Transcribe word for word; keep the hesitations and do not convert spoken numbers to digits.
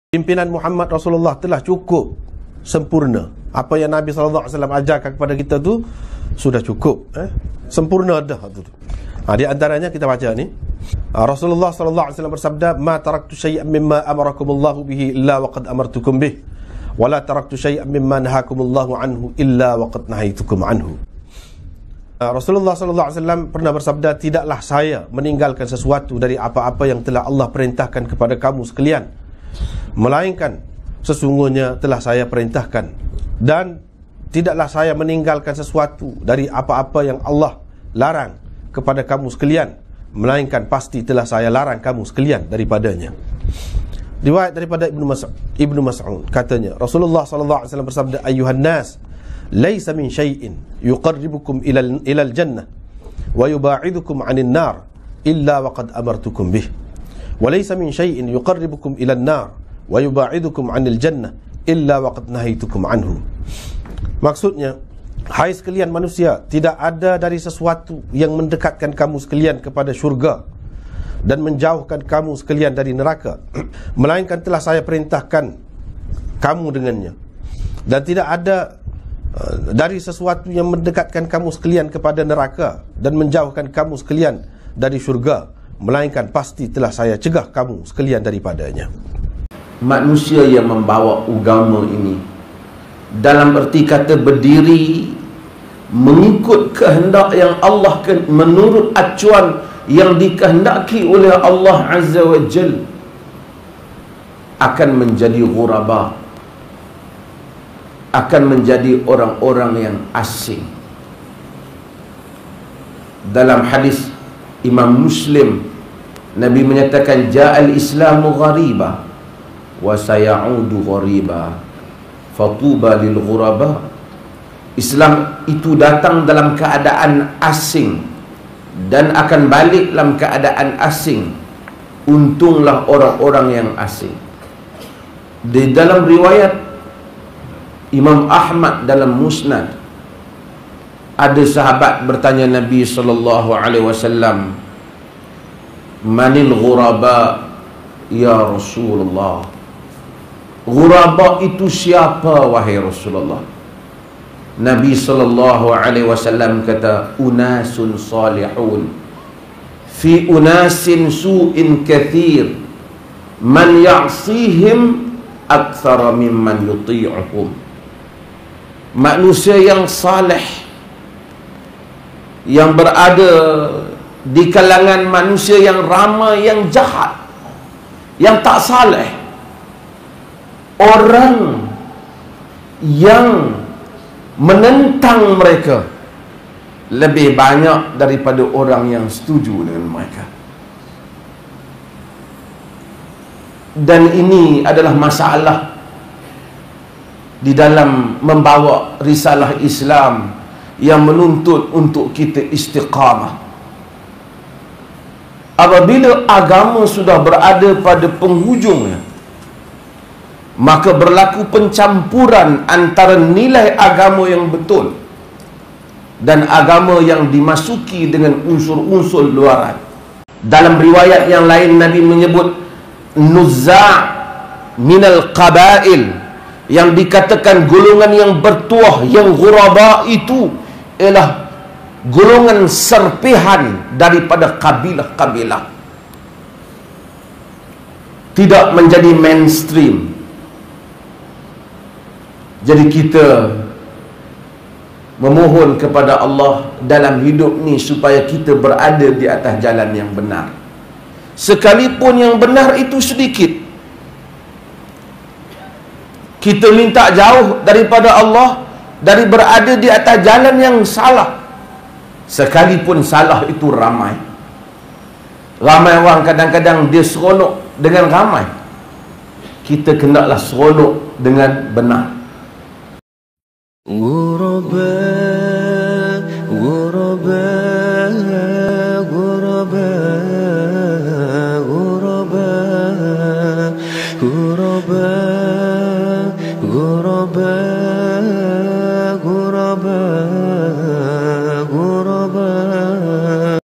Pimpinan Muhammad Rasulullah telah cukup sempurna. Apa yang Nabi sallallahu alaihi wasallam ajarkan kepada kita tu sudah cukup, eh? Sempurna dah tu. Ha, di antaranya kita baca ni, Rasulullah sallallahu alaihi wasallam bersabda, "Ma taraktu syai'an mimma amarakumullahu bihi illa waqad amartukum bih, wa la taraktu syai'an mimma nahakumullahu anhu illa waqad nahaitukum anhu." Rasulullah sallallahu alaihi wasallam pernah bersabda, "Tidaklah saya meninggalkan sesuatu dari apa-apa yang telah Allah perintahkan kepada kamu sekalian, melainkan sesungguhnya telah saya perintahkan, dan tidaklah saya meninggalkan sesuatu dari apa-apa yang Allah larang kepada kamu sekalian, melainkan pasti telah saya larang kamu sekalian daripadanya." Riwayat daripada Ibnu Mas'ud, Ibnu Mas'ud katanya, Rasulullah sallallahu alaihi wasallam bersabda, "Ayyuhan nas, laisa min syai'in yuqarribukum ilal ilal jannah wa yuba'idukum 'anil nar illa waqad amartukum bih, wa laisa min syai'in yuqarribukum ilan nar wa yuba'idukum 'anil jannah illa waqad nahaitukum anhu." Maksudnya, hai sekalian manusia, tidak ada dari sesuatu yang mendekatkan kamu sekalian kepada syurga dan menjauhkan kamu sekalian dari neraka, melainkan telah saya perintahkan kamu dengannya. Dan tidak ada uh, dari sesuatu yang mendekatkan kamu sekalian kepada neraka dan menjauhkan kamu sekalian dari syurga, melainkan pasti telah saya cegah kamu sekalian daripadanya. Manusia yang membawa agama ini dalam erti kata berdiri mengikut kehendak yang Allah, menurut acuan yang dikehendaki oleh Allah Azza wa Jal, akan menjadi ghuraba, akan menjadi orang-orang yang asing. Dalam hadis Imam Muslim, Nabi menyatakan, "Ja'al Islamu ghariba wa sayaudu ghariba, fatuba lil ghuraba." Islam itu datang dalam keadaan asing dan akan balik dalam keadaan asing. Untunglah orang-orang yang asing. Di dalam riwayat Imam Ahmad dalam Musnad, ada sahabat bertanya Nabi sallallahu alaihi wasallam, "Manil ghuraba ya Rasulullah?" Ghuraba itu siapa wahai Rasulullah? Nabi sallallahu alaihi wasallam kata, "Unasun salihun fi unasin su'in kathir, man ya'sihim akthara mimman yuti'uhum." Manusia yang saleh yang berada di kalangan manusia yang ramai yang jahat, yang tak saleh. Orang yang menentang mereka lebih banyak daripada orang yang setuju dengan mereka. Dan ini adalah masalah di dalam membawa risalah Islam yang menuntut untuk kita istiqamah. Apabila agama sudah berada pada penghujungnya, maka berlaku pencampuran antara nilai agama yang betul dan agama yang dimasuki dengan unsur-unsur luaran. Dalam riwayat yang lain, Nabi menyebut nuzza' minal qabail, yang dikatakan golongan yang bertuah, yang ghuraba itu ialah golongan serpihan daripada kabilah-kabilah, tidak menjadi mainstream. Jadi kita memohon kepada Allah dalam hidup ni supaya kita berada di atas jalan yang benar, sekalipun yang benar itu sedikit. Kita minta jauh daripada Allah dari berada di atas jalan yang salah, sekalipun salah itu ramai. Ramai orang kadang-kadang dia seronok dengan ramai. Kita kenalah seronok dengan benar. غرباء